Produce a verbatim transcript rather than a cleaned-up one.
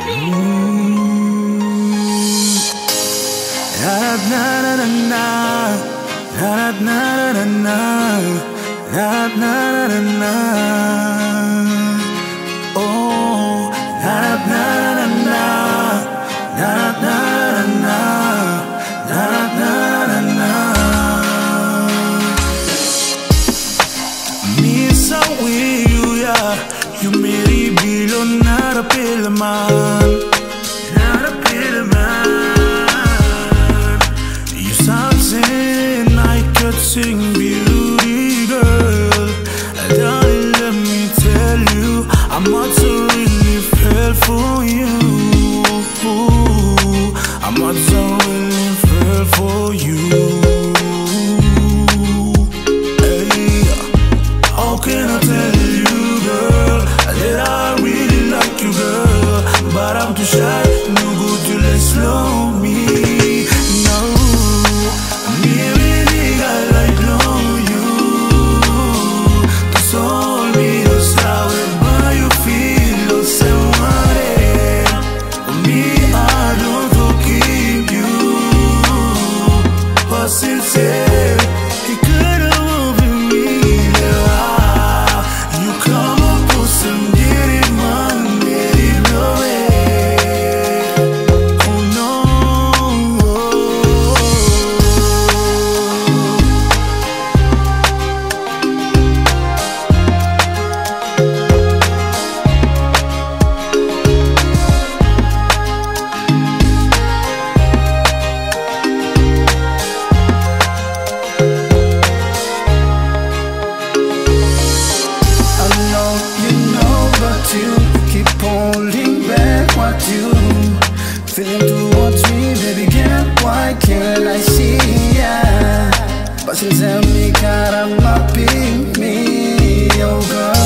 You marry below not a pillar man, not a pillar man. You something I could sing, beauty girl. Darling, let me tell you, I'm not so really fell for you. I'm not so really fell for you. Hey, how can I tell you, girl, that I really like you, girl, but I'm too shy, no good to let slow me. No, me really got like know you. That's all me, that's how it, but you feel the same way. Me, I don't to keep you, but since it, it could have been me. You come up with some Diriman Meri, no way. Oh no. I know you know, but you keep holding back what you feeling towards me, baby girl. Why can't I see ya? But since I'm me, God, I'm not being me, oh girl.